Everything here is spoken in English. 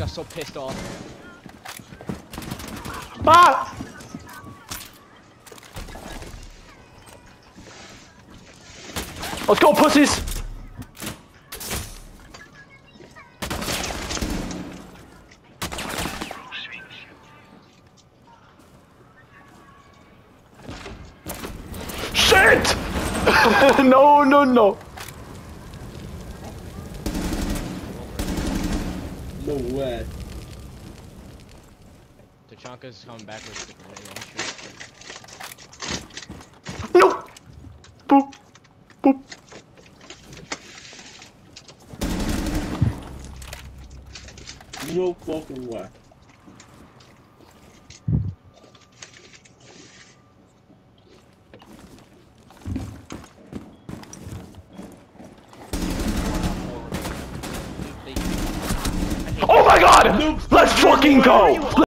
I'm so pissed off. Ah! Let's go, pussies! Shit! No, no, no. No way. Tachanka's coming back with the No! Boop. Boop. No fucking way. Oh my god! Let's fucking go!